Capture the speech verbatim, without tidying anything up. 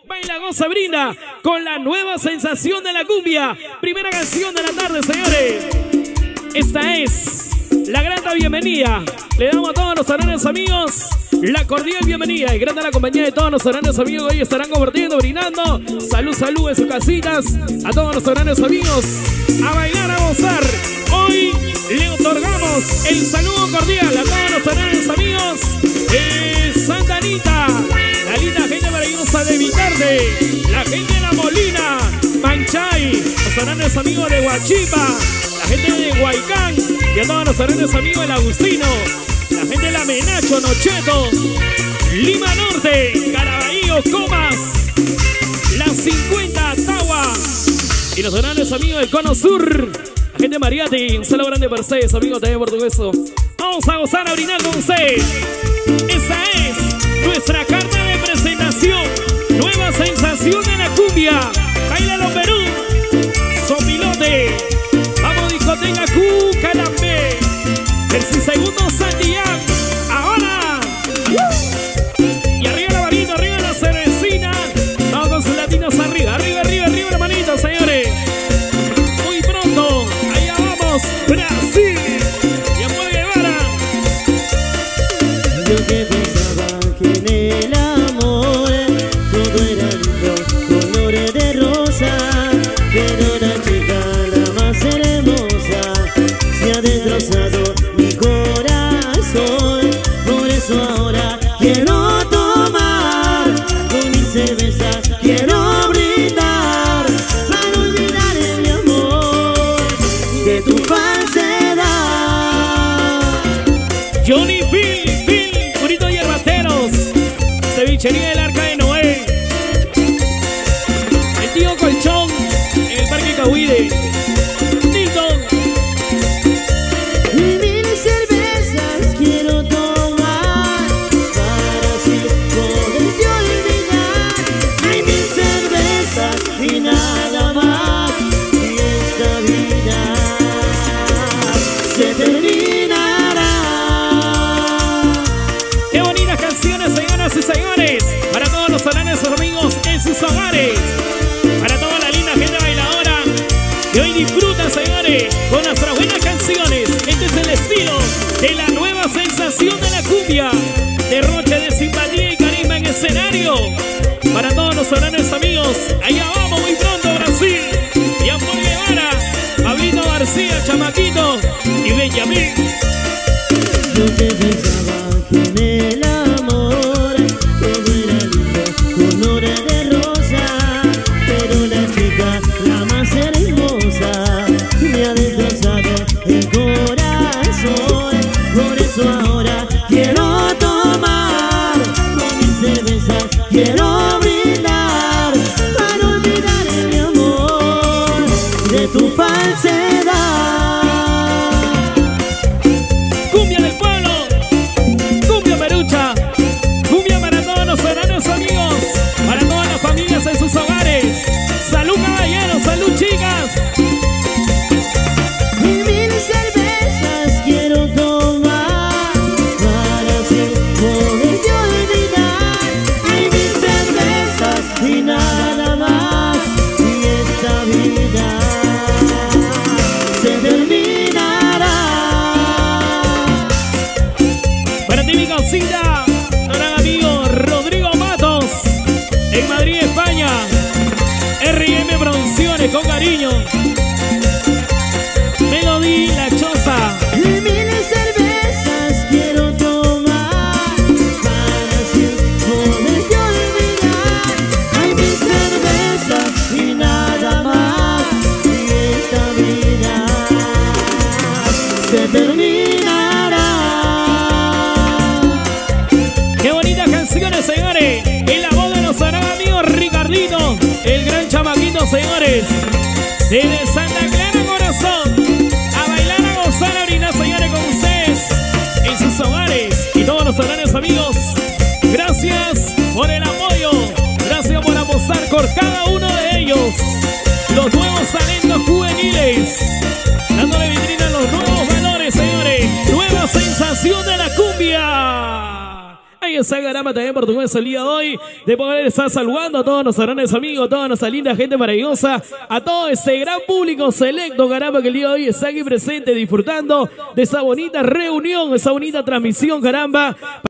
Baila, goza, brinda con la nueva sensación de la cumbia. Primera canción de la tarde, señores. Esta es la grata bienvenida. Le damos a todos los grandes amigos la cordial bienvenida y grata la compañía de todos los grandes amigos que hoy estarán compartiendo, brindando. Salud, salud en sus casitas. A todos los grandes amigos, a bailar, a gozar. Hoy le otorgamos el saludo cordial a todos los grandes amigos de Santa Anita, la linda gente maravillosa de Vitarte, la gente de La Molina, Panchay, los grandes amigos de Huachipa, la gente de Huaycán y a todos los grandes amigos del Agustino, la gente de La Menacho, Nocheto, Lima Norte, Caraballo, Comas, La cincuenta, Tagua y los grandes amigos del Cono Sur, la gente de Mariati. Un saludo grande para ustedes, amigos también portugueso. Vamos a gozar, a brindar con ustedes. Esa es nuestra carta de presentación. Nueva sensación de la cumbia. Bailalo Perú, Sopilote. Vamos, discoteca Q, Calambé. El segundo Santillán. Ahora. Y arriba la varita, arriba la cervecina. Vamos con sus latinos arriba. Arriba, arriba, arriba la manita, señores. Muy pronto. Allá vamos. Brasil. Y a Puebla Guevara. Yo que pensaba que en el amor todo era lindo, colores de rosa, pero la chica, la más hermosa, se ha destrozado mi corazón. Por eso ahora quiero tomar con mis cervezas, quiero brindar para olvidar mi amor de tu falsedad. Johnny Phil, Phil, Purito Hierbateros, Cevichería del Arca de Noé, el tío Colchón, en el Parque Cahuide, Nilton. Y mil cervezas quiero tomar para así poderte olvidar. Hay mil cervezas y nada más, y esta vida se terminará. Qué bonitas canciones, señoras y señores, para todos los grandes amigos en sus hogares, para toda la linda gente bailadora que hoy disfruta, señores, con nuestras buenas canciones. Este es el estilo de la nueva sensación de la cumbia, derroche de simpatía y carisma en escenario. Para todos los grandes amigos, allá vamos muy pronto, Brasil. Y a Puebla Guevara, Pablito García, Chamaquito y Benjamín. Yo que pensaba que en el amor todo era lindo, colores de rosa, pero la chica, la más hermosa, me ha destrozado el corazón. Por eso ahora quiero tomar con mis cervezas, quiero brindar para olvidar mi amor de tu falsedad. Cumbia del pueblo, cumbia perucha, cumbia para todos los grandes amigos, para todas las familias en sus hogares. Salud, caballeros, salud, chicas. Y mil cervezas quiero tomar para así poderte olvidar. Hay mil cervezas y nada más, y esta vida se terminará. Para ti, mi cosita, gran amigo Rodrigo Matos, en Madrid, España. R M Producciones, con cariño. Melody La Choza. Y mil cervezas quiero tomar para así poderte olvidar. Hay mil cervezas y nada más, y esta vida se terminará. Qué bonitas canciones, señores. En la voz de los gran amigos Ricardito, el gran chamaquito, señores. Desde Santa Clara, Corazón. A bailar, a gozar, a brindar, señores, con ustedes en sus hogares. Y todos los grandes amigos, gracias por el apoyo. Gracias por apostar por cada uno de ellos. Los nuevos talentos juveniles, dándole vitrina a los nuevos valores, señores. Nueva sensación de la cumbia. Ay, Ahí está, caramba, también portugués el día de hoy. De poder estar saludando a todos nuestros grandes amigos, a toda nuestra linda gente maravillosa, a todo este gran público selecto, caramba, que el día de hoy está aquí presente disfrutando de esa bonita reunión, esa bonita transmisión, caramba.